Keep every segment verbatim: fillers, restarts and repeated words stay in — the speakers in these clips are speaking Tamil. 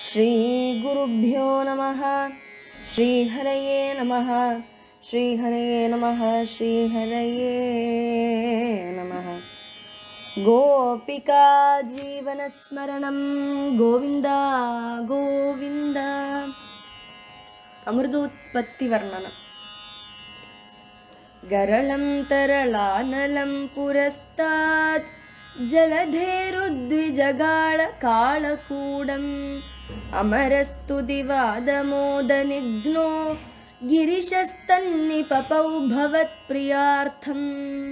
श्री गुरुभ्यो नमः। श्री हरये नमः। श्री हरये नमः। श्री हरये नमः। गोपिका जीवनस्मरणं गोविंद गोविंद। अमृतोत्पत्ति वर्णनम्। गरलं तरलानलं पुरस्तात् जलधेरुद्विजगाळ कालकूडम् अमरस्तु दिवादमोदनिघ्नो गिरिशस्तन्निपपौ भवत्प्रियार्थम्।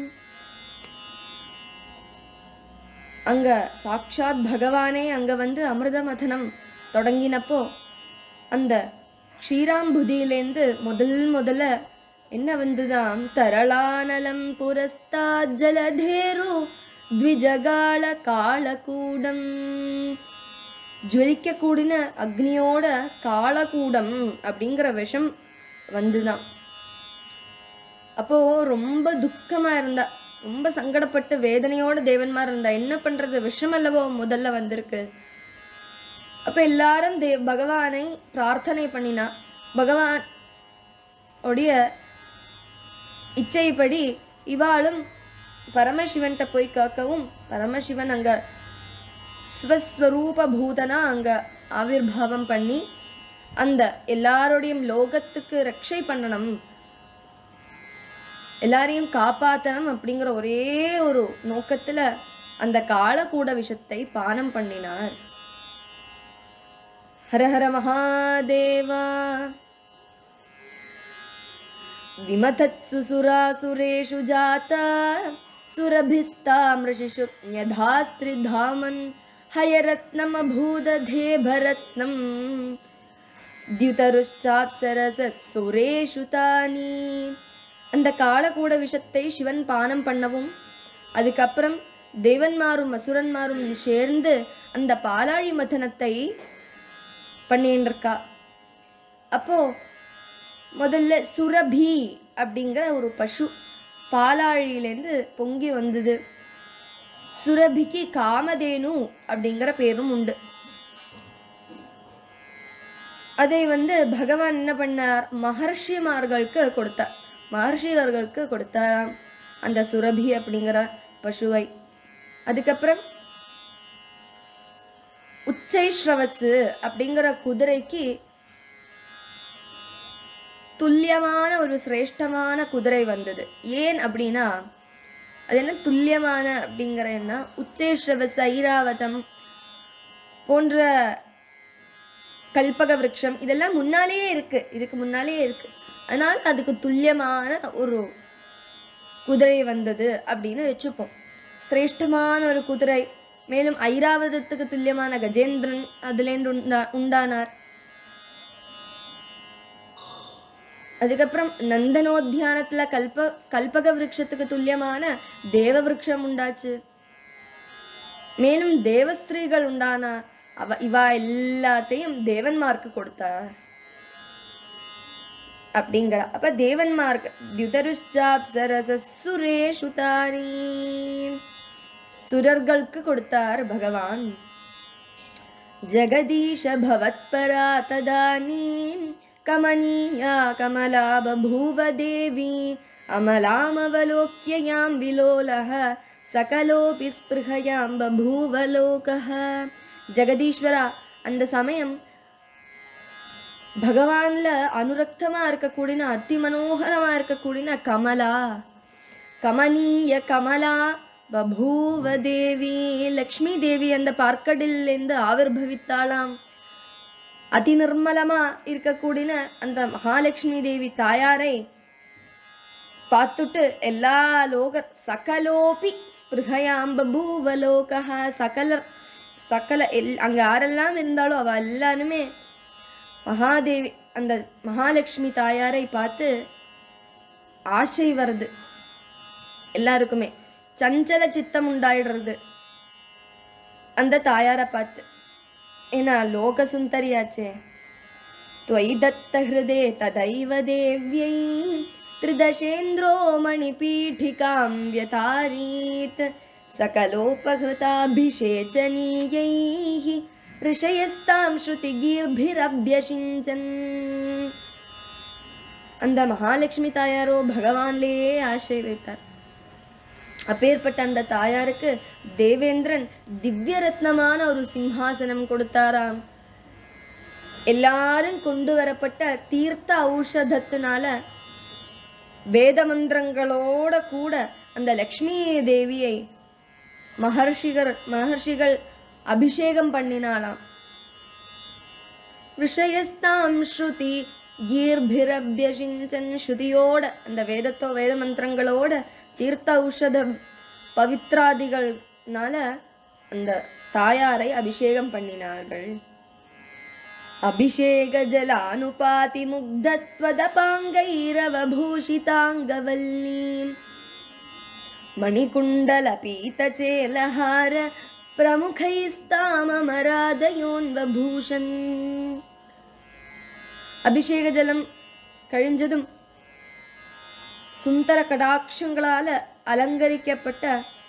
அங்க சாட்சாத் பகவானே அங்க வந்து அமிர்த மதனம் தொடங்கினப்போ அந்த க்ஷீராம்புதியிலேருந்து முதல் முதல்ல என்ன வந்துதான், தரளானலம் புரஸ்தா ஜலதேரு த்விஜகால காலகூடம், ஜுவலிக்க கூடின அக்னியோட காலகூடம் அப்படிங்கிற விஷம் வந்துதான். அப்போ ரொம்ப துக்கமா இருந்தா, ரொம்ப சங்கடப்பட்டு வேதனையோட தேவன்மார் இருந்தா. என்ன பண்றது, விஷம் அல்லவோ முதல்ல வந்திருக்கு. அப்ப எல்லாரும் தேவ் பகவானை பிரார்த்தனை பண்ணினா. பகவான் உடைய இச்சைப்படி இவாளும் பரமசிவன்கிட்ட போய் கேட்கவும், பரமசிவன் அங்க ஸ்வஸ்வரூப பூதனா அங்க ஆவிர்பாவம் பண்ணி அந்த எல்லாரோடையும் லோகத்துக்கு ரட்சை பண்ணணும், எல்லாரையும் காப்பாற்றணும் அப்படிங்கிற ஒரே ஒரு நோக்கத்துல அந்த காலகூட விஷத்தை பானம் பண்ணினார். ஹரஹர மகாதேவா. விமதத்சு சுராசுரேஷு ஜாதா சுரபிஸ்தாம்ருஷிஷு யதாஸ்திரிதாமன் ஹயரத்னம் அபூததேபரத்னம் द्युतरुश्चाप्सरस सुरेषु तानी. அந்த காலகூட விஷத்தை சிவன் பானம் பண்ணவும், அதுக்கப்புறம் தேவன்மாரும் அசுரன்மாரும் சேர்ந்து அந்த பாலாழி மதனத்தை பண்ணிட்டு இருக்கா. அப்போ முதல்ல சுரபி அப்படிங்கிற ஒரு பசு பாலாழியிலேருந்து பொங்கி வந்தது. சுரபிக்கு காமதேனு அப்படிங்கிற பேரும் உண்டு. அதை வந்து பகவான் என்ன பண்ணார், மகர்ஷிமார்களுக்கு கொடுத்தார். மகர்ஷியர்களுக்கு கொடுத்தாராம் அந்த சுரபி அப்படிங்கிற பசுவை. அதுக்கப்புறம் உச்சைஸ்ரவசு அப்படிங்கிற குதிரைக்கு துல்லியமான ஒரு சிரேஷ்டமான குதிரை வந்தது. ஏன் அப்படின்னா, அது என்ன துல்லியமான அப்படிங்கிற என்ன, உச்சைஸ்ரவச ஐராவதம் போன்ற கல்பக விருட்சம் இதெல்லாம் முன்னாலேயே இருக்கு, இதுக்கு முன்னாலேயே இருக்கு. அதனால அதுக்கு துல்லியமான ஒரு குதிரை வந்தது அப்படின்னு வச்சுப்போம். சிரேஷ்டமான ஒரு குதிரை. மேலும் ஐராவதத்துக்கு துல்லியமான கஜேந்திரன் அதுலேருந்து உண்டா உண்டானார் அதுக்கப்புறம் நந்தனோத்தியானத்துல கல்ப கல்பக விருட்சத்துக்கு துல்லியமான தேவ விருட்சம் உண்டாச்சு. மேலும் தேவஸ்திரீகள் உண்டானார். அவ இவா எல்லாத்தையும் தேவன்மார்க்கு கொடுத்தார் அப்படிங்கிற. அப்ப தேவன்மார்க்கு द्युतरुश्चाप्सरस सुरेषु तानी, சுரர்களுக்கு கொடுத்தார் பகவான். ஜெகதீஷ பவத்பரா ததானீம் கமனீயா கமலா பபூவ தேவி அமலாமவலோக்ய யாம் விலோலஹ சகலோபி ஸ்பிருஹயாம் பபூவ லோகஹ. ஜெகதீஸ்வரா, அந்த சமயம் பகவான்ல அனுரக்தமா இருக்கக்கூடிய அதி மனோகரமா இருக்கக்கூடிய கமலா, கமனீய கமலா பபூவ தேவி, லக்ஷ்மி தேவி அந்த பார்க்கடிலிருந்து ஆவிர்பவித்தாளாம். அதி நிர்மலமா இருக்கக்கூடிய அந்த மகாலட்சுமி தேவி தாயாரை பார்த்துட்டு எல்லா லோக சகலோபி ஸ்பிருஹயாம் பபூவ லோகஹ, சகல சகல எல் அங்கே யாரெல்லாம் இருந்தாலும் அவ எல்லாருமே மகாதேவி அந்த மகாலட்சுமி தாயாரை பார்த்து ஆசை வருது. எல்லாருக்குமே சஞ்சல சித்தம் உண்டாயிடுறது அந்த தாயாரை பார்த்து. ஏன்னா லோக சுந்தரியாச்சே. त्वयि दत्त हृदे तदैव देव्यै त्रिदशेन्द्रो मणिपीठिकां व्यतारीत् सकलोपहृताभिषेचनीयैः ரிஷயஸ்தாம் ஸ்ருதிகீர்பிரப்யசிஞ்சன். அந்த மகாலட்சுமி தாயாரோ பகவான்லேயே ஆசை வைத்தார். அப்பேற்பட்ட அந்த தாயாருக்கு தேவேந்திரன் திவ்ய ரத்னமான ஒரு சிம்ஹாசனம் கொடுத்தாராம். எல்லாரும் கொண்டு வரப்பட்ட தீர்த்த ஔஷதத்தினால வேத மந்திரங்களோட கூட அந்த லக்ஷ்மி தேவியை மகர்ஷிகள் மகர்ஷிகள் அபிஷேகம் பண்ணினாலாம். ரிஷயஸ்தாம் ஸ்ருதி கீர்பிரப்யசிஞ்சன். ஸ்ருதியோட அந்த வேதத்தோ வேத மந்திரங்களோட தீர்த்த ஔஷதம் பவித்ராதிகள்னால அந்த தாயாரை அபிஷேகம் பண்ணினார்கள். அபிஷேக ஜலானுபாதி முக்தத்வதபாங்கைரவபூஷிதாங்கவல்லீம் மணிகுண்டல பீதச்சேலஹார பிரமுகைஸ்தாமமராதயோன்வபூஷன். அபிஷேக ஜலம் கழிஞ்சதும் சுந்தர கடாட்சங்களால அலங்கரிக்கப்பட்ட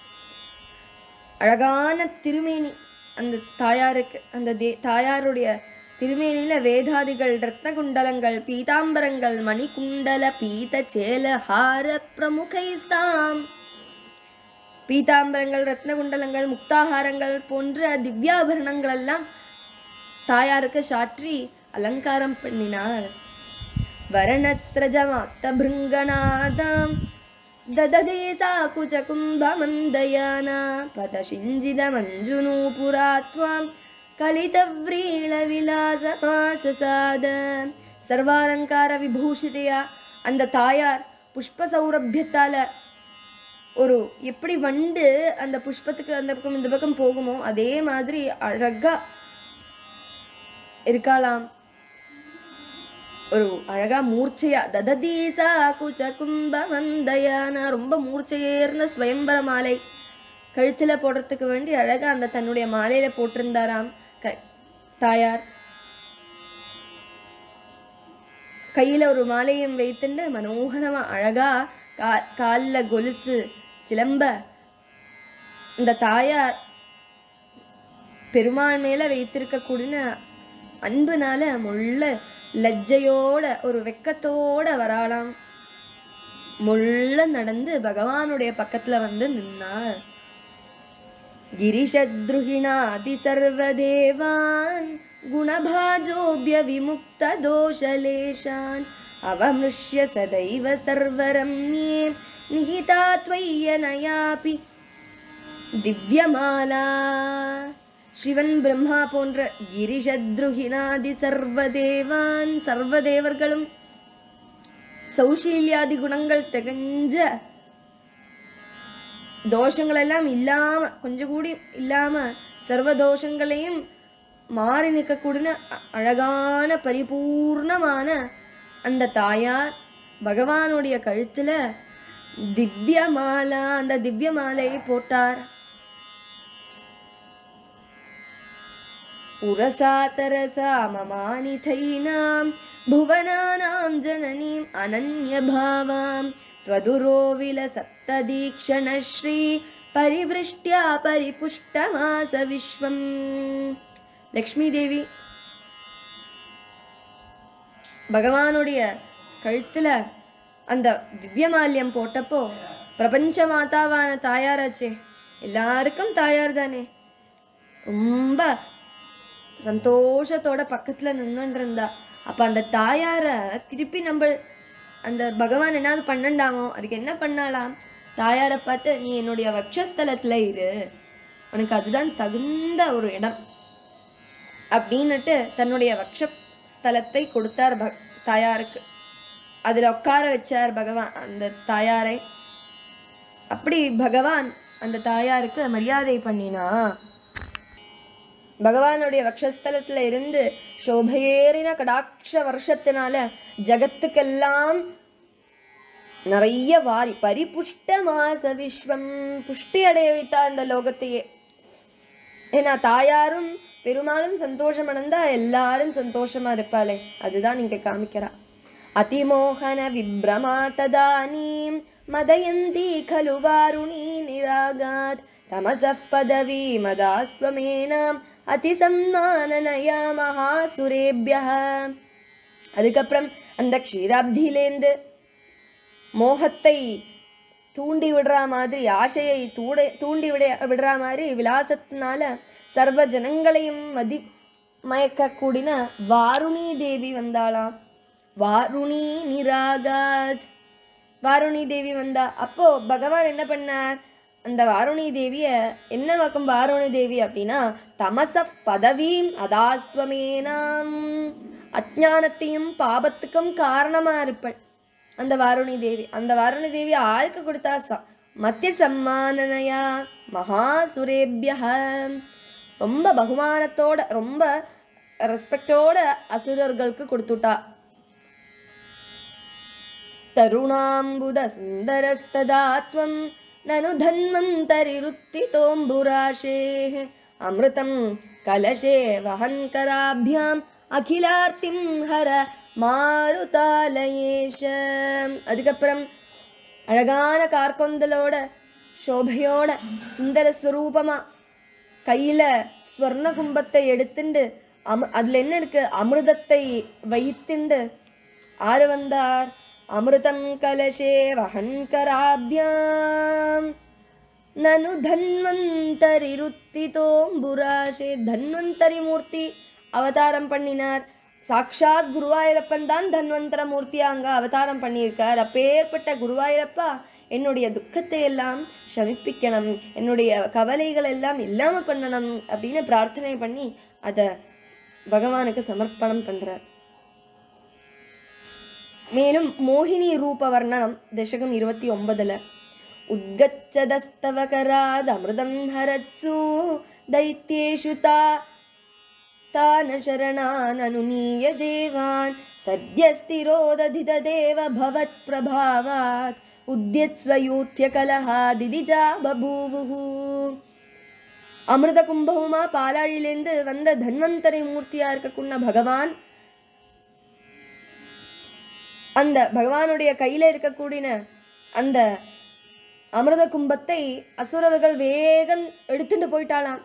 அழகான திருமேனி அந்த தாயாருக்கு. அந்த தே தாயாருடைய திருமேனியில வேதாதிகள், ரத்ன குண்டலங்கள், பீதாம்பரங்கள், மணிகுண்டல பீத சேலஹார பிரமுகைஸ்தாம். பீதாம்பரங்கள், ரத்ன குண்டலங்கள், முக்தாகாரங்கள் போன்ற திவ்யாபரணங்கள் எல்லாம் தாயாருக்கு சாற்றி அலங்காரம் பண்ணினார். வரணஸ்ரஜமாத்த பிருங்கநாதாம் दददे साकुचकुम्भमन्दयाना पदशिञ्जिद मञ्जुनूपुरा त्वां कलितव्रीळविलासमाससाद. சர்வாலங்கார விபூஷிதையா அந்த தாயார் புஷ்ப சௌரபியத்தால ஒரு எப்படி வண்டு அந்த புஷ்பத்துக்கு அந்த பக்கம் இந்த பக்கம் போகுமோ அதே மாதிரி அழகா இருக்கலாம். ஒரு அழகா மூர்ச்சையா தததீசா குச்ச கும்பமந்தயானா ரொம்ப மூர்ச்சையேர்ன ஸ்வயம்பர மாலை கழுத்துல போடுறதுக்கு வேண்டி அழகா அந்த தன்னுடைய மாலையில போட்டிருந்தாராம் க தாயார். கையில ஒரு மாலையும் வைத்துண்டு மனோகரமா அழகா கா காலில் கொலுசு சிலம்ப இந்த தாயார் பெருமாள் மேல வைத்திருக்கக்கூடிய அன்புனால முள்ள லஜ்ஜையோட ஒரு வெக்கத்தோட வராளாம். முள்ள நடந்து பகவானுடைய பக்கத்துல வந்து நின்னார். கிரிஷத்ருஹிணாதி சர்வதேவான் குணபாஜோபிய விமுக்த தோஷலேஷான் அவமிருஷ்ய சதைவ சர்வரம்யே நிஹிதா த்வய்யனயாபி திவ்யமாலா. சிவன் பிரம்மா போன்ற கிரிஷத்ருஹிணாதி சர்வதேவான் சர்வதேவர்களும் சௌஷீல்யாதி குணங்கள் திகஞ்ச தோஷங்கள் எல்லாம் இல்லாம கொஞ்சம் கூடி இல்லாம சர்வ தோஷங்களையும் மாறி நிற்கக்கூடிய அழகான பரிபூர்ணமான அந்த தாயார் பகவானுடைய கழுத்துல திவ்ய மாலா அந்த திவ்ய மாலையை போட்டார். உரசாதரசா மமானிதைனாம் புவனானாம் ஜனனீம் அனன்யபாவாம் த்வதுரோ விலசத்ததீக்ஷண ஸ்ரீ பரிவிருஷ்ட்யா பரிபுஷ்டமாச விஸ்வம். லக்ஷ்மி தேவி பகவானுடைய கழுத்துல அந்த திவ்யமால்யம் போட்டப்போ பிரபஞ்ச மாதாவான தாயாராச்சே, எல்லாருக்கும் தாயார் தானே, ரொம்ப சந்தோஷத்தோட பக்கத்துல நின்றுட்டு இருந்தா. அப்ப அந்த தாயார திருப்பி நம்ம அந்த பகவான் என்னாவது பண்ணண்டாமோ அதுக்கு என்ன பண்ணலாம், தாயாரை பார்த்து நீ என்னுடைய வக்ஷஸ்தலத்துல இரு, உனக்கு அதுதான் தகுந்த ஒரு இடம் அப்படின்னுட்டு தன்னுடைய வக்ஷஸ்தலத்தை கொடுத்தார் ப தாயாருக்கு. அதுல உட்கார வச்சார் பகவான் அந்த தாயாரை. அப்படி பகவான் அந்த தாயாருக்கு மரியாதை பண்ணினா. பகவானுடைய வக்ஷஸ்தலத்துல இருந்து சோபையேறின கடாட்ச வருஷத்தினால ஜகத்துக்கெல்லாம் நிறைய வாரி பரிபுஷ்ட மாச விஸ்வம் புஷ்டி அடைய வைத்தா அந்த லோகத்தையே. ஏன்னா தாயாரும் பெருமாளும் சந்தோஷம் அடைந்தா எல்லாரும் சந்தோஷமா இருப்பாளே, அதுதான் இங்க காமிக்கிறா. அதிமோகன விப்ரமா ததானீம் மதயந்தி கலு வாருணி நிராகாத் தமசப் பதவி மதாஸ்வமேனாம் அதிசம்மானனயா மகாசுரேபியः. அதுக்கப்புறம் அந்த க்ஷீராப்தியிலேந்து மோகத்தை தூண்டி விடுற மாதிரி, ஆசையை தூட தூண்டி விட விடுற மாதிரி விலாசத்தினால சர்வ ஜனங்களையும் மதி மயக்கக்கூடின வாருணி தேவி வந்தாளாம். வாருணி நிராகாத், வாருணி தேவி வந்தா. அப்போ பகவான் என்ன பண்ணார், அந்த வாருணி தேவிய என்ன வாக்கும் வாருணி தேவி அப்படின்னா தமசப் பதவீம் அதாஸ்துவமேனாம், அஜ்ஞானத்தையும் பாபத்துக்கும் காரணமா இருப்பள் அந்த வாருணி தேவி. அந்த வாருணி தேவி யாருக்கு கொடுத்தா, ச மத்திய சம்மானனையா மகாசுரேபியः, ரொம்ப பகுமானத்தோட ரொம்ப ரெஸ்பெக்டோட அசுரர்களுக்கு கொடுத்துட்டா. தருணாம்புத சுந்தரஸ்ததாத்வம் நனு தன்வந்தரிருத்திதோம்புராஷே அமிர்தம் கலசே வஹன்கராபியாம் அகிலார்த்திம் ஹர மாருதாலயேஷ. அதுக்கப்புறம் அழகான கார்கொந்தலோட சோபையோட சுந்தர ஸ்வரூபமா கையில ஸ்வர்ண கும்பத்தை எடுத்துண்டு அம அதுல என்ன இருக்கு, அமிர்தத்தை வைத்துண்டு ஆறு வந்தார். அமிர்தம் கலசே வஹன்கராபியாம் நனு தன்வந்தரிருத்திதோம்புராஷே, தன்வந்தரி மூர்த்தி அவதாரம் பண்ணினார். சாக்ஷாத் குருவாயூரப்பன் தான் தன்வந்தர மூர்த்தியா அங்க அவதாரம் பண்ணியிருக்கார். அப்பேற்பட்ட குருவாயூரப்பா என்னுடைய துக்கத்தை எல்லாம் சமிப்பிக்கணும், என்னுடைய கவலைகள் எல்லாம் இல்லாம பண்ணணும் அப்படின்னு பிரார்த்தனை பண்ணி அத பகவானுக்கு சமர்ப்பணம் பண்றார். மேலும் மோகினி ரூப வர்ணனம் தசகம் இருபத்தி ஒன்பதுல உத்கச்சதஸ்தவகராத் அமிர்தம் ஹரத்சு தைத்யேஷு தா தான சரணான் அனுநீய தேவான் சத்யஸ்திரோததித தேவ பவத் பிரபாவாத் உத்யத்ஸ்வயூத்ய கலஹாதிதிஜா பபூவுஹு. அமிர்த கும்பவுமா பாலாழிலேந்து வந்த தன்வந்தரி மூர்த்தியா இருக்கக்கூடிய பகவான், அந்த பகவானுடைய கையில இருக்கக்கூடிய அந்த அமிர்த கும்பத்தை அசுரர்கள் வேகம் எடுத்துட்டு போயிட்டாளாம்.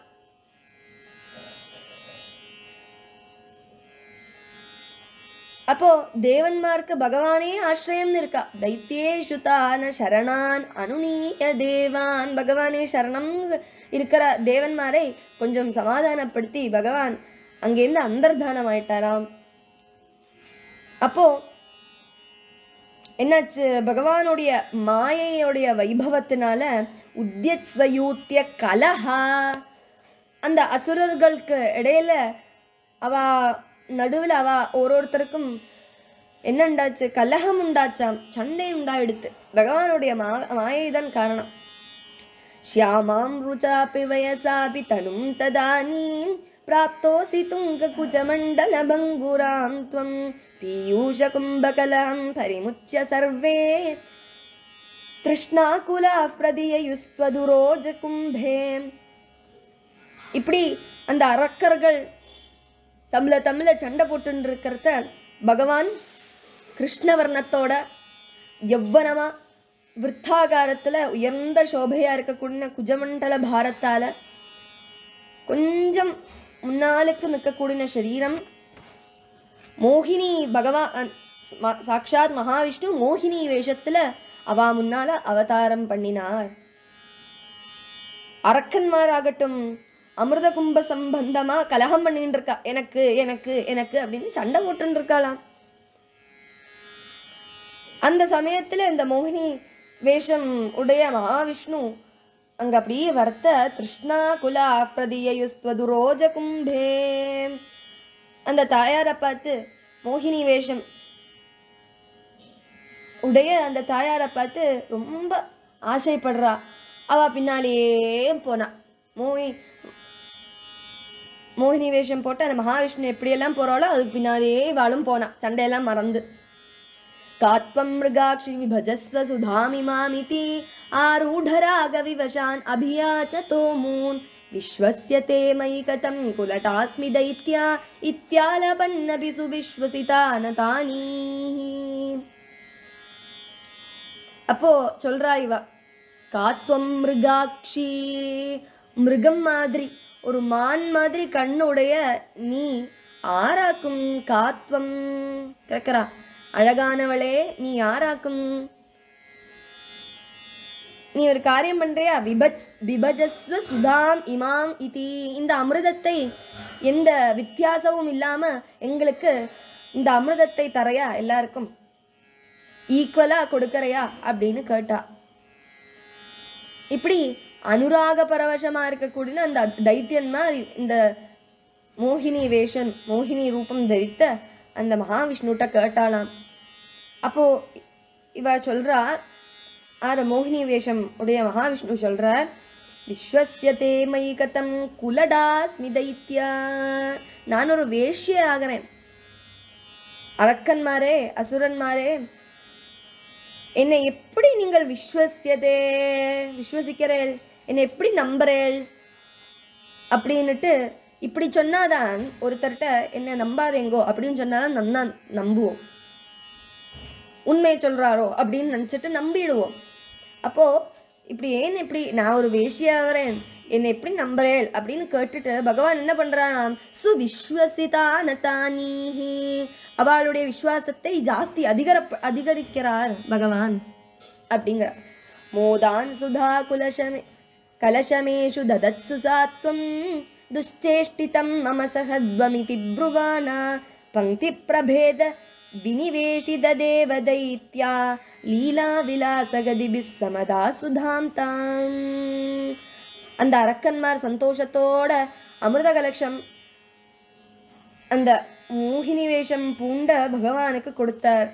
அப்போ தேவன்மார்க்கு பகவானே ஆசிரியம் இருக்கா. தைத்யேஷு தான சரணான் அனுநீய தேவான், பகவானே சரணம் இருக்கிற தேவன்மாரை கொஞ்சம் சமாதானப்படுத்தி பகவான் அங்கேருந்து அந்தர்தானம் ஆயிட்டாராம். அப்போ என்னாச்சு, பகவானுடைய மாயையுடைய வைபவத்தினால உத்யத்ஸ்வயூத்ய கலஹா, அந்த அசுரர்களுக்கு இடையில அவ நடுவில் அவ ஒருத்தருக்கும் என்ன உண்டாச்சு, கலகம் உண்டாச்சாம், சண்டை உண்டாயிடுத்து. பகவானுடைய மா மாயை தான் காரணம். ஷியாமாம் ருச்சாபி வயசாபி தனும் ததானீம் பிராப்தோசி துங்க குஜமண்டல பங்குராம் த்வம் பீயூஷ கும்பகலம் பரிமுச்ய சர்வே திருஷ்ணாகுலா பிரதியுஸ்வதுரோஜ கும்பே. இப்படி அந்த அரக்கர்கள் தமிழ தமிழ சண்டை போட்டு இருக்கிறத பகவான் கிருஷ்ணவர்ணத்தோட யவ்வனமா விருத்தாகாரத்துல உயர்ந்த சோபையா இருக்கக்கூடிய குஜமண்டல பாரத்தால கொஞ்சம் முன்னாலுக்கு நிற்கக்கூடிய சரீரம் மோகினி பகவான் சாக்ஷாத் மகாவிஷ்ணு மோகினி வேஷத்துல அவ முன்னால அவதாரம் பண்ணினார். அரக்கன்மாராகட்டும் அமிர்த கும்ப சம்பந்தமா கலகம் பண்ணிட்டு இருக்கா, எனக்கு எனக்கு எனக்கு அப்படின்னு சண்டை போட்டு இருக்காளாம். அந்த சமயத்துல இந்த மோகினி வேஷம் உடைய மகாவிஷ்ணு அங்க அப்படியே வர்த்த திருஷ்ணா குலா பிரதியுஸ்வதுரோஜ கும்பே. அந்த தாயாரை பார்த்து மோகினி வேஷம் உடைய அந்த தாயாரை பார்த்து ரொம்ப ஆசைப்படுறா. அவ பின்னாலேயே போனா. மோகி மோகினி வேஷம் போட்டு அந்த மகாவிஷ்ணு எப்படியெல்லாம் போறாளோ அதுக்கு பின்னாலேயே இவாளும் போனா, சண்டையெல்லாம் மறந்து. காத்வம் மிருகாட்சி விபஜஸ்வ சுதாமிமாமிதி ஆரூಢராக விவசான் அபியாச்ச தோமூன் விஸ்வஸ்ய தே மயி கதம் குலடாஸ்மி தைத்யா இத்யாலபன்னபி சுவிஸ்வசிதான தானி. அப்போ சொல்றா இவ, காத்வம் மிருகாட்சி, மிருகம் மாதிரி ஒரு மான் மாதிரி கண்ணுடைய நீ ஆராக்கும் காத்வம் கேட்கிறா, அழகானவளே நீ யாராக்கும், நீ ஒரு காரியம் பண்றியா, விபஜ் விபஜஸ்வ சுதாம் இமாம் இதி, இந்த அமிர்தத்தை எந்த வித்தியாசமும் இல்லாம எங்களுக்கு இந்த அமிர்தத்தை தரையா, எல்லாருக்கும் ஈக்குவலா கொடுக்கறையா அப்படின்னு கேட்டா. இப்படி அனுராக பரவசமா இருக்கக்கூடிய அந்த தைத்தியன்மார் இந்த மோகினி வேஷன் மோகினி ரூபம் தரித்த அந்த மகாவிஷ்ணுட்ட கேட்டாளாம். அப்போ இவ சொல்றா, ஆற மோகினி வேஷம் உடைய மகாவிஷ்ணு சொல்றார், விஸ்வஸ்யதே மயி கதம் குலடாஸ்மி தைத்யா, நான் ஒரு வேஷ்ய ஆகிறேன், அரக்கன்மாரே அசுரன்மாரே என்னை எப்படி நீங்கள் விஸ்வஸ்யதே விஸ்வசிக்கிறேள், என்னை எப்படி நம்புறேள் அப்படின்னுட்டு இப்படி சொன்னாதான் ஒருத்தர்கிட்ட என்ன நம்பாதேங்கோ அப்படின்னு சொன்னாதான் நன்னா நம்புவோம், உண்மையை சொல்றாரோ அப்படின்னு நினச்சிட்டு நம்பிடுவோம். அப்போ இப்படி ஏன் இப்படி நான் ஒரு வேஷ்யாகிறேன் என்னை எப்படி நம்புறேள் அப்படின்னு கேட்டுட்டு பகவான் என்ன பண்றானாம், சுவிஸ்வசிதா நதானீஹி, அவளுடைய விசுவாசத்தை ஜாஸ்தி அதிகர அதிகரிக்கிறார் பகவான் அப்படிங்கிற. மோதான் சுதா குலசமே கலசமேஷு ததத்சு சாத்வம் துஷ்சேஷ்டிதம் மம சஹத்வமிதி ப்ருவாணா பங்கி பிரபேத வினிவேஷித தேவ தைத்யா லீலா விலாசகதிபிஸ் சமதா சுதாம் தாம். அந்த அரக்கன்மார் சந்தோஷத்தோட அமிர்த கலட்சம் அந்த மோகினி வேஷம் பூண்ட பகவானுக்கு கொடுத்தார்.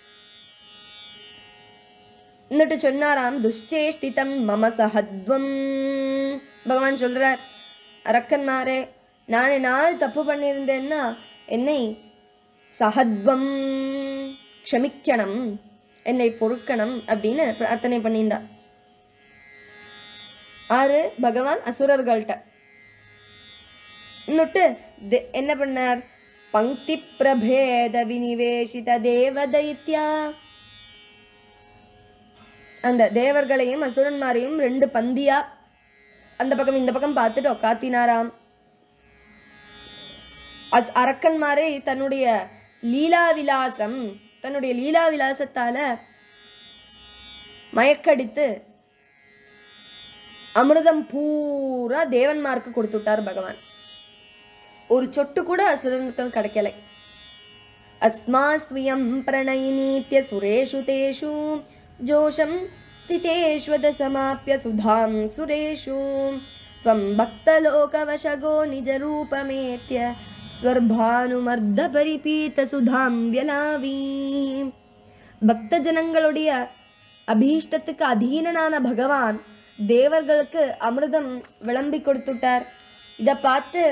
എന്നിട്ട് சொன்னாராம், துஷ்சேஷ்டிதம் மம சஹத்வம், பகவான் சொல்றார், அரக்கன்மாரே நான் நாள் தப்பு பண்ணியிருந்தேன்னா என்னை சஹத்வம் க்ஷமிக்கணும், என்னை பொறுக்கணும் அப்படின்னு பிரார்த்தனை பண்ணியிருந்தார். ஆறு பகவான் அசுரர்கள்ட்ட. இன்னொட்டு என்ன பண்ணார், பங்கி பிரபேத வினிவேஷித தேவ தைத்யா, அந்த தேவர்களையும் அசுரன்மாரையும் ரெண்டு பந்தியா அந்த பக்கம் இந்த பக்கம் பார்த்துட்டு உக்காத்தினாராம். அஸ் அரக்கன்மாரை தன்னுடைய லீலா விலாசம் தன்னுடைய லீலா விலாசத்தால மயக்கடித்து அமிர்தம் பூரா தேவன்மார்க்கு கொடுத்துட்டார் பகவான். ஒரு சொட்டு கூட அசுரனுக்கு கிடைக்கலை. அஸ்மா ஸ்வியம் பிரணயினீத்ய சுரேஷு தேஷு ஜோஷம் ஸ்திதேஷ்வத சமாப்ய சுதாம் சுரேஷு த்வம் பக்தலோகவசகோ நிஜரூபமேத்ய ஸ்வர்பானுமர்த பரிபீத சுதாம் வியலாவி. பக்த ஜனங்களுடைய அபீஷ்டத்துக்கு அதீனனான பகவான் தேவர்களுக்கு அமிர்தம் விளம்பி கொடுத்துட்டார். இதை பார்த்து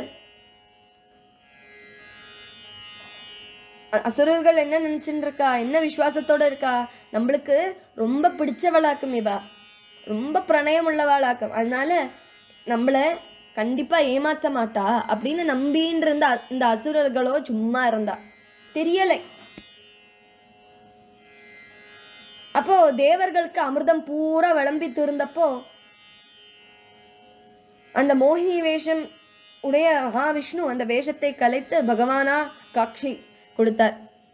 அசுரர்கள் என்ன நினைச்சுட்டு இருக்கா, என்ன விசுவாசத்தோட இருக்கா, நம்மளுக்கு ரொம்ப பிடிச்சவளாக்கும், இவா ரொம்ப பிரணயம் உள்ளவாளாக்கும், அதனால நம்மளை கண்டிப்பா ஏமாற்ற மாட்டா அப்படின்னு நம்பின்னு இருந்த இந்த அசுரர்களோ சும்மா இருந்தா, தெரியலை. அப்போ தேவர்களுக்கு அமிர்தம் பூரா விளம்பி திருந்தப்போ அந்த மோகினி வேஷம் உடைய மகாவிஷ்ணு அந்த வேஷத்தை கலைத்து பகவானா காட்சி கொடுத்தார்.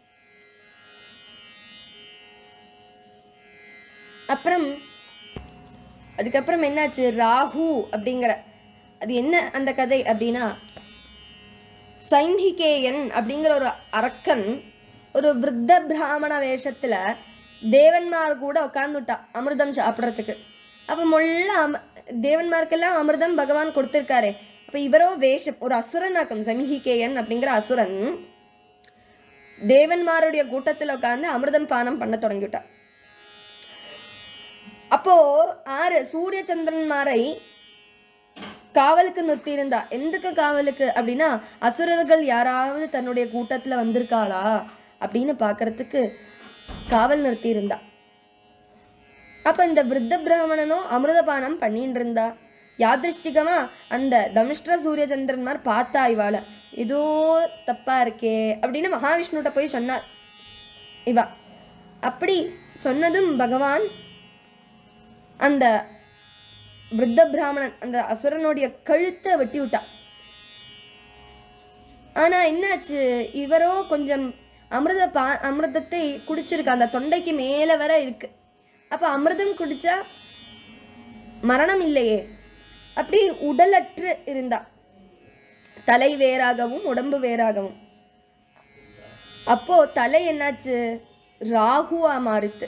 அப்புறம் அதுக்கப்புறம் என்னாச்சு, ராகு அப்படிங்கிற அது என்ன அந்த கதை அப்படின்னா, சைன்ஹிகேயன் அப்படிங்கிற ஒரு அரக்கன் ஒரு விருத்த பிராமண வேஷத்துல தேவன்மார் கூட உட்கார்ந்துட்டா அமிர்தம் சாப்பிட்றதுக்கு. அப்போ முள்ள அம தேவன்மார்க்கெல்லாம் அமிர்தம் பகவான் கொடுத்துருக்காரு. அப்போ இவரோ வேஷம் ஒரு அசுரனாக்கம், சமிஹிகேயன் அப்படிங்கிற அசுரன் தேவன்மாருடைய கூட்டத்தில் உட்கார்ந்து அமிர்தம் பானம் பண்ண தொடங்கிவிட்டா. அப்போ ஆறு சூரிய சந்திரன்மாரை காவலுக்கு நிறுத்தி இருந்தா. எதுக்கு காவலுக்கு அப்படின்னா, அசுரர்கள் யாராவது தன்னுடைய கூட்டத்துல வந்திருக்காளா அப்படின்னு பாக்குறதுக்கு காவல் நிறுத்தி இருந்தா. அப்ப இந்த விருத்த பிராமணனும் அமிர்தபானம் பண்ணிட்டு இருந்தா. யாதிருஷ்டிகமா அந்த தமிஷ்ட சூரிய சந்திரன்மார் பார்த்தா இவாள, ஏதோ தப்பா இருக்கே அப்படின்னு மகாவிஷ்ணுட்ட போய் சொன்னார் இவா. அப்படி சொன்னதும் பகவான் அந்த விருத்த பிராமணன் அந்த அசுரனுடைய கழுத்தை வெட்டி விட்டா. ஆனால் என்னாச்சு, இவரோ கொஞ்சம் அமிர்த பா அமிர்தத்தை குடிச்சிருக்கு, அந்த தொண்டைக்கு மேலே வர இருக்கு. அப்போ அமிர்தம் குடிச்சா மரணம் இல்லையே, அப்படி உடலற்று இருந்தா, தலை வேறாகவும் உடம்பு வேறாகவும். அப்போ தலை என்னாச்சு, ராகுவா மாறித்து,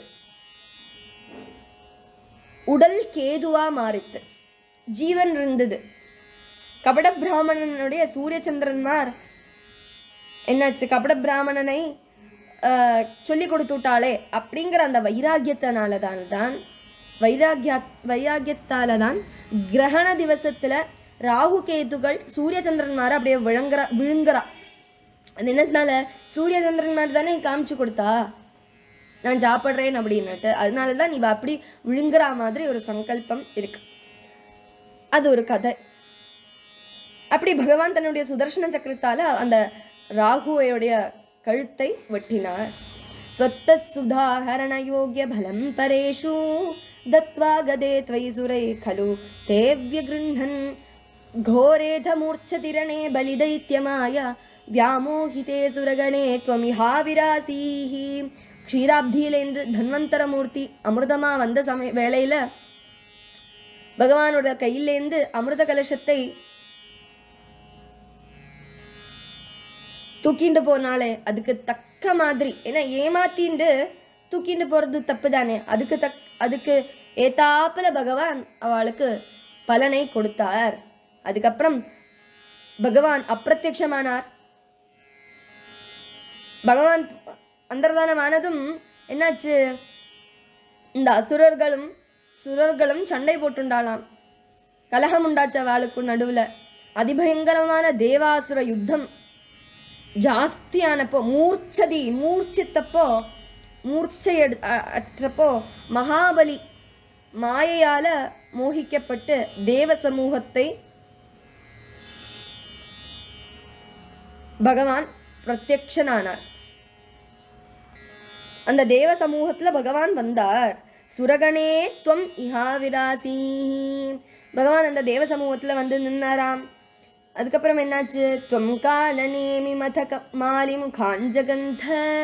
உடல் கேதுவா மாறித்து, ஜீவன் இருந்தது. கபட பிராமணனுடைய சூரிய சந்திரன்மார் என்னாச்சு, கபட பிராமணனை சொல்லி கொடுத்து விட்டாளே அப்படிங்கிற அந்த வைராகியத்தினால தான் தான் வைராகிய வைராகியத்தால தான் கிரகண திவசத்துல ராகு கேதுகள் சூரிய சந்திரன்மாரை அப்படியே விழுங்குறா விழுங்குறா அது என்னதுனால, சூரிய சந்திரன்மார் தானே காமிச்சு கொடுத்தா நான் சாப்பிட்றேன் அப்படின்னுட்டு, அதனால தான் நீ அப்படி விழுங்குற மாதிரி ஒரு சங்கல்பம் இருக்கு. அது ஒரு கதை. அப்படி பகவான் தன்னுடைய சுதர்சன சக்கரத்தால அந்த ராகுவையுடைய கழுத்தை வெட்டினார். त्वत्त सुधाहरण योग्य भलं परेषु दत्वा गदे त्वयि सुरै खलु ते व्यगृह्णन् घोरेध मूर्छतिरणे बलिदैत्यमाय व्यामोहिते सुरगणे त्वमिहाविरासीः. க்ஷீராப்தியிலேருந்து தன்வந்தர மூர்த்தி அமிர்தமா வந்த சமய வேளையில பகவானோட கையிலேருந்து அமிர்த கலசத்தை தூக்கிண்டு போனாலே அதுக்கு தக்க மாதிரி, ஏன்னா ஏமாத்திண்டு தூக்கிண்டு போறது தப்பு தானே, அதுக்கு தக் அதுக்கு ஏத்தாப்புல பகவான் அவளுக்கு பலனை கொடுத்தார். அதுக்கப்புறம் பகவான் அப்பிரத்யட்சமானார். பகவான் அந்தர்தானமானதும் என்னாச்சு, இந்த அசுரர்களும் சுரர்களும் சண்டை போட்டுண்டாளாம், கலகம் உண்டாச்சு அவளுக்கும் நடுவில். அதிபயங்கரமான தேவாசுர யுத்தம் ஜாஸ்தியானப்போ, மூர்ச்சதி மூர்ச்சித்தப்போ மூர்ச்சை எடு அற்றப்போ மகாபலி மாயையால மோகிக்கப்பட்டு தேவ சமூகத்தை பகவான் பிரத்யக்ஷனானார். அந்த தேவ சமூகத்துல பகவான் வந்தார். சுரகணே துவம் இஹாவிராசி, பகவான் அந்த தேவ சமூகத்துல வந்து நின்னாராம். அதுக்கப்புறம் என்னாச்சு, துவம் காலநேமி மத மாலி முகாஞ்சகந்த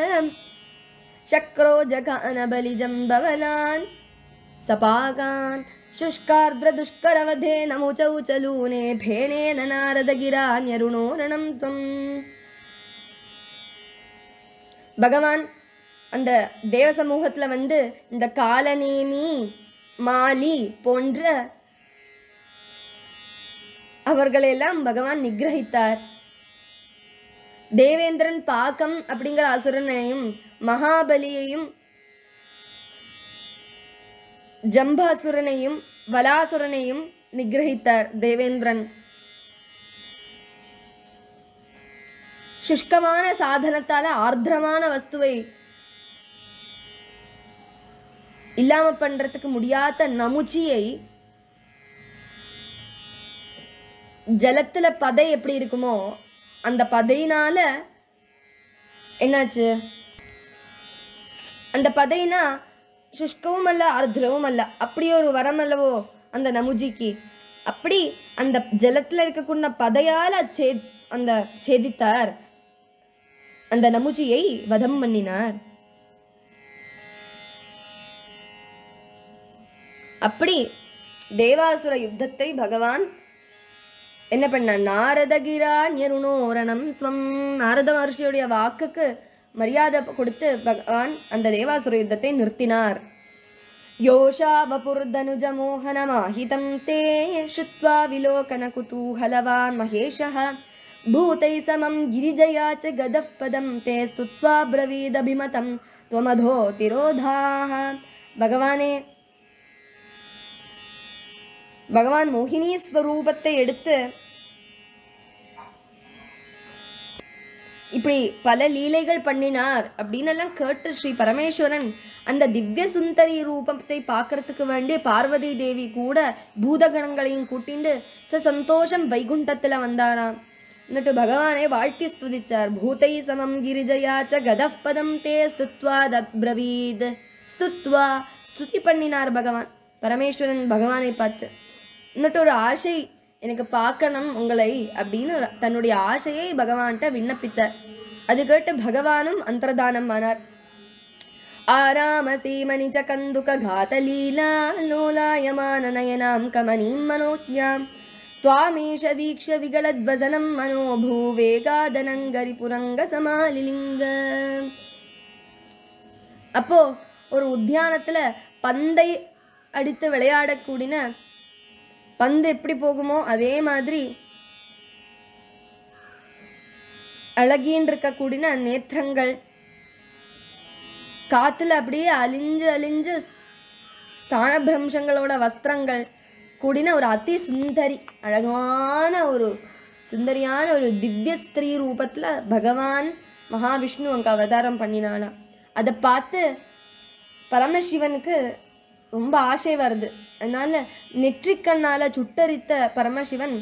சக்ரோ ஜகான பலிஜம் பவலான் சபாகான் शुष्कार्द्र दुष्करवधे नमुचौचलूने भेनेन नारदगिरान्यरुणोरणं त्वं. பகவான் அந்த தேவ சமூகத்தில் வந்து இந்த காலநேமி மாலி போன்ற அவர்களெல்லாம் பகவான் நிகிரகித்தார். தேவேந்திரன் பாக்கம் அப்படிங்கிற அசுரனையும் மகாபலியையும் ஜம்பாசுரனையும் வலாசுரனையும் நிகிரகித்தார் தேவேந்திரன். சுஷ்கமான சாதனத்தால ஆர்திரமான வஸ்துவை இல்லாம பண்றதுக்கு முடியாத நமுச்சியை, ஜலத்துல பதை எப்படி இருக்குமோ அந்த பதையினால என்னாச்சு, அந்த பதைனா சுஷ்கவும் அல்ல ஆர்திரவும் அல்ல, அப்படி ஒரு வரம் அல்லவோ அந்த நமுஜிக்கு. அப்படி அந்த ஜலத்துல இருக்கக்கூடிய பதையால சே அந்த சேதித்தார், அந்த நமுஜியை வதம் பண்ணினார். அப்படி தேவாசுர யுத்தத்தை பகவான் என்ன பண்ண, நாரதகிராண்யருணோரணம் துவம், நாரத மகர்ஷியுடைய வாக்குக்கு மரியாதை கொடுத்து பகவான் அந்த தேவாசுர யுத்தத்தை நிறுத்தினார். யோஷா வபுர்தனுஜ மோகனமாஹிதம் தே ஸ்ருத்வா விலோகன குதூஹலவான் மகேஷः பூதை சமம் கிரிஜயா ச கதஃ பதம் தே ஸ்துத்வா ப்ரவீதபிமதம் த்வமதோ திரோதாஹ. பகவானே, பகவான் மோகினி ஸ்வரூபத்தை எடுத்து இப்படி பல லீலைகள் பண்ணினார் அப்படின்னு எல்லாம் கேட்டு ஸ்ரீ பரமேஸ்வரன் அந்த திவ்ய சுந்தரி ரூபத்தை பார்க்கறதுக்கு வேண்டி பார்வதி தேவி கூட பூதகணங்களையும் கூட்டிண்டு ச சந்தோஷம் வைகுண்டத்துல வந்தாராம். എന്നിട്ട് ഭഗവാനെ വാഴ്ത്തി സ്തുതിച്ചാർ. ഭൂതൈ സമം ഗിരിജയാച്ച ഗദഃപദം തേ സ്തുത്വാ ദബ്രവീത്. സ്തുത്വാ സ്തുതി பண்ணினார் பகவான் பரமேஸ்வரன் பகவானை பார்த்து. എന്നിട്ട് ஒரு ஆசை எனக்கு பார்க்கணும் உங்களை அப்படின்னு தன்னுடைய ஆசையை பகவான்கிட்ட விண்ணப்பித்தார். அது கேட்டு பகவானும் அந்தர்தானம் ஆனார். ஆராமசீமணிச்ச கந்துக காதலீலா லோலாயமான நயனாம் கமனீம் மனோஜ்ஞாம் त्वामीश वीक्ष विगलद्वसनं मनो भूवेगादनंगरिपुरंग समालिलिंग. அப்போ ஒரு உத்தியானத்துல பந்தை அடித்து விளையாடக்கூடிய பந்து எப்படி போகுமோ அதே மாதிரி அழகின்னு இருக்கக்கூடிய நேத்திரங்கள் காத்துல அப்படியே அழிஞ்சு அழிஞ்சு ஸ்தான பிரம்சங்களோட வஸ்திரங்கள் கூடின ஒரு அதி சுந்தரி அழகான ஒரு சுந்தரியான ஒரு திவ்ய ஸ்திரீ ரூபத்துல பகவான் மகாவிஷ்ணு அங்க அவதாரம் பண்ணினாலாம். அதை பார்த்து பரமசிவனுக்கு ரொம்ப ஆசை வருது. அதனால நெற்றிக்கண்ணால சுட்டரித்த பரமசிவன்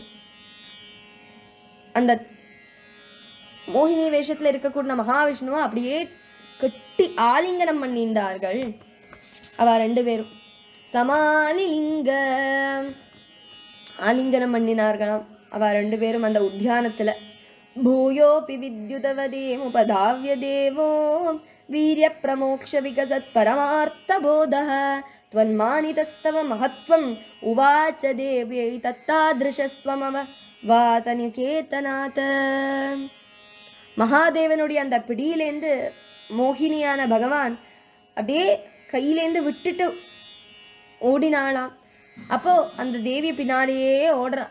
அந்த மோகினி வேஷத்துல இருக்கக்கூடிய மகாவிஷ்ணுவை அப்படியே கட்டி ஆலிங்கனம் பண்ணின்றார்கள். அவ ரெண்டு பேரும் சமாலிலிங்க ஆலிங்கனம் பண்ணினார்களாம் அவ ரெண்டு பேரும் அந்த உத்தியானத்துல. பூயோபி வித்யுதவதேமுபதாவ்ய தேவோ வீரிய பிரமோக்ஷ விகசத் பரமார்த்த போதः त्वन्मानितस्तव महत्वम् उवाच देव्यै तत्तादृशस्त्वमव वातनिकेतनाथ. மகாதேவனுடைய அந்த பிடியிலேந்து மோகினியான பகவான் அப்படியே கையிலேந்து விட்டுட்டு ஓடினாளாம். அப்போ அந்த தேவி பின்னாடியே ஓடுறா.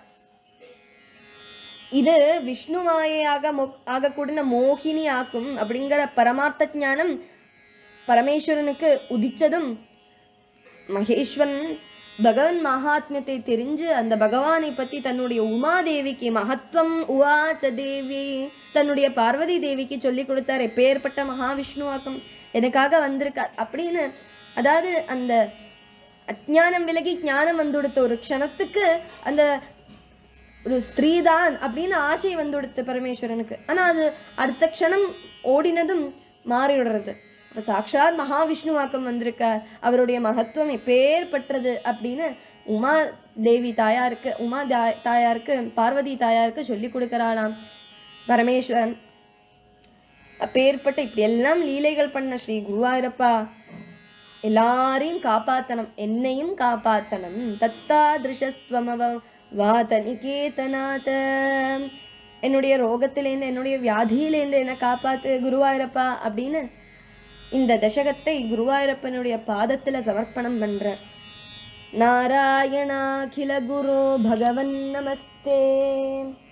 இது விஷ்ணு மாயையாக மோ ஆகக்கூடிய மோகினி ஆக்கும் அப்படிங்கிற பரமார்த்த ஞானம் பரமேஸ்வரனுக்கு உதிச்சதும் மகேஸ்வரன் பகவன் மகாத்மியத்தை தெரிஞ்சு அந்த பகவானை பத்தி தன்னுடைய உமாதேவிக்கு மகத்துவம் உவாச்ச தேவி தன்னுடைய பார்வதி தேவிக்கு சொல்லி கொடுத்தார். எப்பேற்பட்ட மகாவிஷ்ணுவாக்கும் எனக்காக வந்திருக்கார் அப்படின்னு. அதாவது அந்த அஜ்ஞானம் விலகி ஞானம் வந்துடுத்த ஒரு க்ஷணத்துக்கு அந்த ஒரு ஸ்திரீதான் அப்படின்னு ஆசை வந்துடுத்து பரமேஸ்வரனுக்கு. ஆனா அது அடுத்த க்ஷணம் ஓடினதும் மாறிவிடுறது. அப்ப சாட்சாத் மகாவிஷ்ணுவாக்கம் வந்திருக்கார். அவருடைய மகத்துவம் எப்பேற்பட்டது அப்படின்னு உமா தேவி தாயாருக்கு உமா தாயாருக்கு பார்வதி தாயாருக்கு சொல்லி கொடுக்கிறாளாம் பரமேஸ்வரன். அப்பேற்பட்ட இப்படி எல்லாம் லீலைகள் பண்ண ஸ்ரீ குருவாயூரப்பா எல்லாரையும் காப்பாத்தனம், என்னையும் காப்பாத்தனம். தத்தாதிருஷஸ்வமவ வாதனிகேதநாத. என்னுடைய ரோகத்திலேருந்து என்னுடைய வியாதியிலேருந்து என்னை காப்பாத்து குருவாயூரப்பா அப்படின்னு இந்த தசகத்தை குருவாயூரப்பனுடைய பாதத்துல சமர்ப்பணம் பண்றார். நாராயணாகில குரு பகவன் நமஸ்தே.